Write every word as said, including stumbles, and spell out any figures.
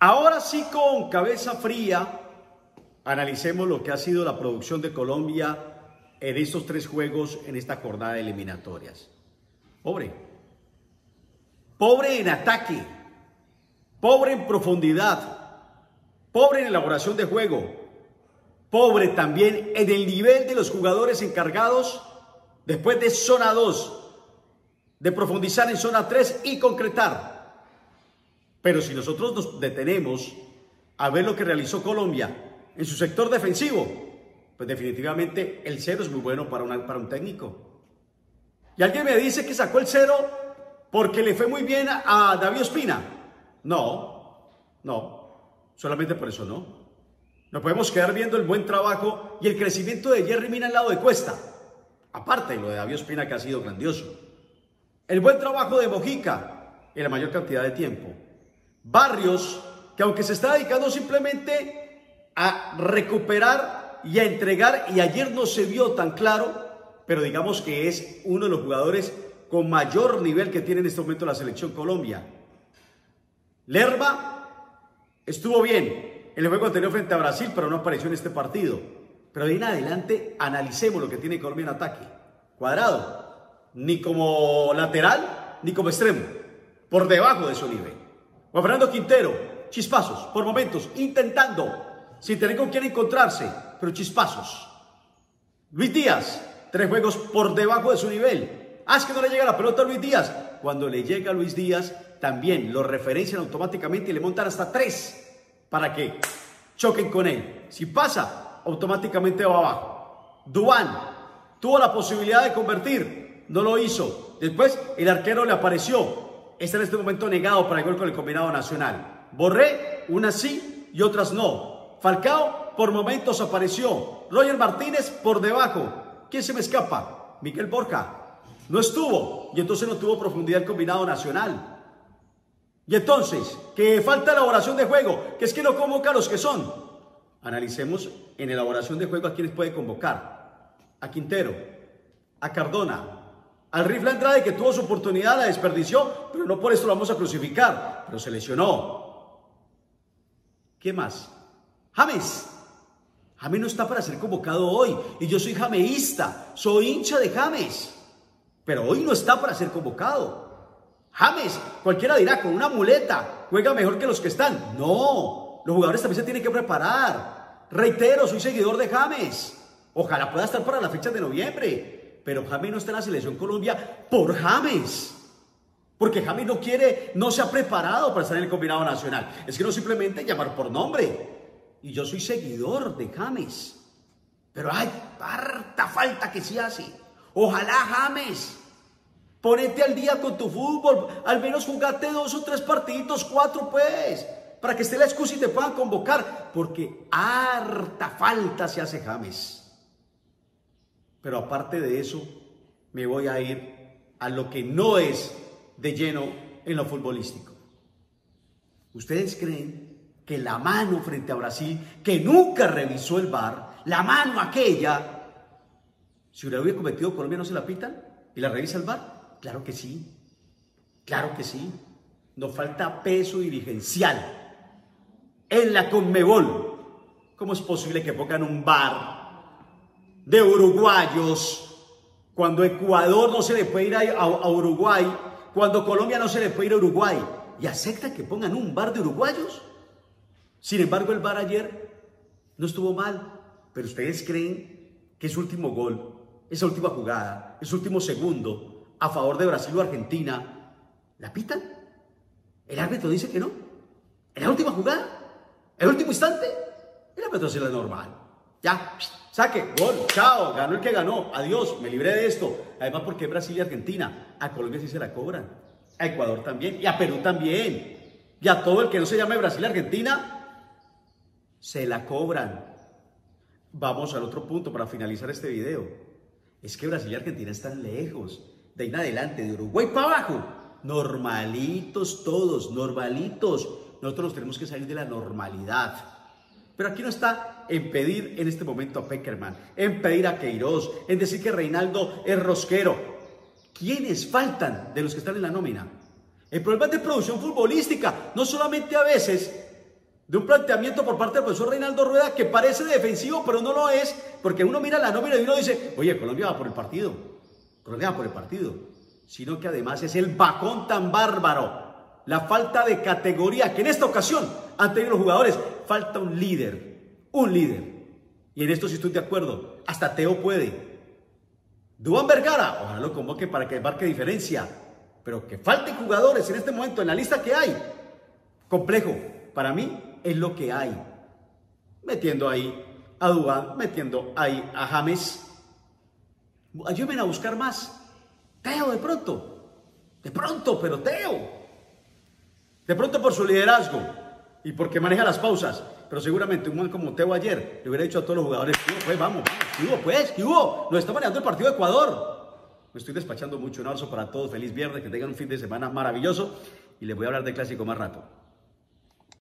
Ahora sí, con cabeza fría, analicemos lo que ha sido la producción de Colombia en estos tres juegos, en esta jornada de eliminatorias. Pobre. Pobre en ataque. Pobre en profundidad. Pobre en elaboración de juego. Pobre también en el nivel de los jugadores encargados después de zona dos, de profundizar en zona tres y concretar. Pero si nosotros nos detenemos a ver lo que realizó Colombia en su sector defensivo, pues definitivamente el cero es muy bueno para, una, para un técnico. Y alguien me dice que sacó el cero porque le fue muy bien a David Ospina. No, no, solamente por eso no. No podemos quedar viendo el buen trabajo y el crecimiento de Jerry Mina al lado de Cuesta. Aparte de lo de David Ospina, que ha sido grandioso. El buen trabajo de Mojica en la mayor cantidad de tiempo. Barrios, que aunque se está dedicando simplemente a recuperar y a entregar, y ayer no se vio tan claro, pero digamos que es uno de los jugadores con mayor nivel que tiene en este momento la selección Colombia. Lerma estuvo bien en el juego anterior frente a Brasil, pero no apareció en este partido. Pero de ahí en adelante analicemos lo que tiene Colombia en ataque. Cuadrado, ni como lateral, ni como extremo, por debajo de su nivel. Juan Fernando Quintero, chispazos, por momentos, intentando, sin tener con quién encontrarse, pero chispazos. Luis Díaz, tres juegos por debajo de su nivel. Ah, es que no le llega la pelota a Luis Díaz. Cuando le llega a Luis Díaz, también lo referencian automáticamente y le montan hasta tres para que choquen con él. Si pasa, automáticamente va abajo. Duván tuvo la posibilidad de convertir, no lo hizo. Después el arquero le apareció. Está en este momento negado para el gol con el combinado nacional. Borré, unas sí y otras no. Falcao por momentos apareció. Roger Martínez por debajo. ¿Quién se me escapa? Miguel Borja. No estuvo y entonces no tuvo profundidad el combinado nacional. Y entonces, que falta elaboración de juego, que es que no convoca a los que son. Analicemos en elaboración de juego a quienes puede convocar. A Quintero, a Cardona, al Rifle Andrade, que tuvo su oportunidad, la desperdició, pero no por esto lo vamos a crucificar, pero se lesionó. ¿Qué más? James. James no está para ser convocado hoy, y yo soy jameísta, soy hincha de James, pero hoy no está para ser convocado. James, cualquiera dirá, con una muleta, juega mejor que los que están. No, los jugadores también se tienen que preparar. Reitero, soy seguidor de James. Ojalá pueda estar para la fecha de noviembre. Pero James no está en la selección Colombia por James. Porque James no quiere, no se ha preparado para estar en el combinado nacional. Es que no simplemente llamar por nombre. Y yo soy seguidor de James. Pero hay harta falta que sí hace. Ojalá, James, ponete al día con tu fútbol. Al menos jugate dos o tres partiditos, cuatro pues. Para que esté la excusa y te puedan convocar. Porque harta falta se hace James. Pero aparte de eso, me voy a ir a lo que no es de lleno en lo futbolístico. ¿Ustedes creen que la mano frente a Brasil, que nunca revisó el V A R, la mano aquella, si hubiera cometido Colombia, no se la pitan y la revisa el V A R? Claro que sí, claro que sí. Nos falta peso dirigencial en la Conmebol. ¿Cómo es posible que pongan un V A R de uruguayos, cuando Ecuador no se le puede ir a, a, a Uruguay, cuando Colombia no se le puede ir a Uruguay, y acepta que pongan un V A R de uruguayos? Sin embargo, el V A R ayer no estuvo mal, pero ¿ustedes creen que ese último gol, esa última jugada, ese último segundo a favor de Brasil o Argentina, la pitan? El árbitro dice que no. En la última jugada, en el último instante, el árbitro hace la normal. Ya, saque, gol, chao, ganó el que ganó, adiós, me libré de esto. Además, porque Brasil y Argentina, a Colombia sí se la cobran, a Ecuador también, y a Perú también, y a todo el que no se llame Brasil y Argentina, se la cobran. Vamos al otro punto para finalizar este video. Es que Brasil y Argentina están lejos, de ahí en adelante, de Uruguay para abajo, normalitos todos, normalitos. Nosotros nos tenemos que salir de la normalidad. Pero aquí no está en pedir en este momento a Peckerman, en pedir a Queiroz, en decir que Reinaldo es rosquero. ¿Quiénes faltan de los que están en la nómina? El problema es de producción futbolística. No solamente a veces de un planteamiento por parte del profesor Reinaldo Rueda que parece defensivo, pero no lo es, porque uno mira la nómina y uno dice, oye, Colombia va por el partido, Colombia va por el partido, sino que además es el bajón tan bárbaro, la falta de categoría que en esta ocasión han tenido los jugadores. Falta un líder, un líder, y en esto sí estoy de acuerdo, hasta Teo puede. Duván Vergara, ojalá lo convoque para que marque diferencia, pero que falten jugadores en este momento en la lista que hay, complejo, para mí es lo que hay. Metiendo ahí a Duván, metiendo ahí a James. Ayúdenme a buscar más. Teo de pronto, de pronto, pero Teo. De pronto por su liderazgo y porque maneja las pausas. Pero seguramente un man como Teo ayer le hubiera dicho a todos los jugadores, ¿qué hubo, pues? Vamos, ¿qué hubo, pues? ¿Qué hubo? Nos está manejando el partido de Ecuador. Me estoy despachando mucho. Un abrazo para todos. Feliz viernes. Que tengan un fin de semana maravilloso. Y les voy a hablar de clásico más rato.